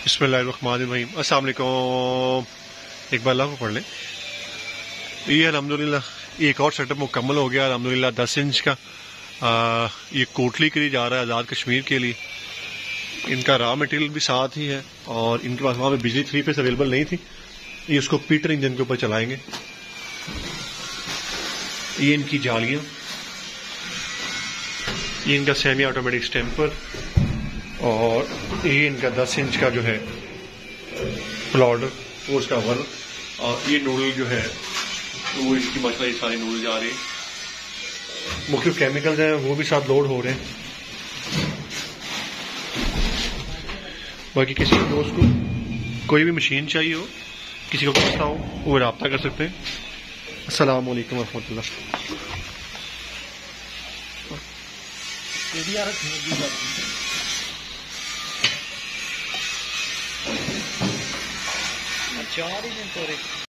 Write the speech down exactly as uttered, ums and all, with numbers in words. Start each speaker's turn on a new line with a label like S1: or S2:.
S1: बिस्मिल्लाहिर्रहमानिर्रहीम। अस्सलाम वालेकुम। एक बार अल्लाह को पढ़ लें। ये अल्हम्दुलिल्लाह ये एक और सेटअप मुकम्मल हो गया अल्हम्दुलिल्लाह। दस इंच का आ, ये कोटली के लिए जा रहा है, आज़ाद कश्मीर के लिए। इनका रॉ मटेरियल भी साथ ही है और इनके पास वहाँ पे बिजली थ्री फेस अवेलेबल नहीं थी। ये उसको पीटर इंजन के ऊपर चलाएंगे। ये इनकी जालियाँ, ये इनका सेमी ऑटोमेटिक स्टैंपर और ये इनका दस इंच का जो है प्लॉडर वो उसका वर्क, और ये नूडल जो है वो इसकी मसला, ये सारे नूडल जा रहे हैं। मुख्तलिफ केमिकल्स हैं वो भी साथ लोड हो रहे हैं। बाकी किसी दोस्त को कोई भी मशीन चाहिए हो, किसी को पूछना हो, वो रब्ता कर सकते हैं। अस्सलाम वालेकुम रहमतुल्लाह।
S2: चार ही दिन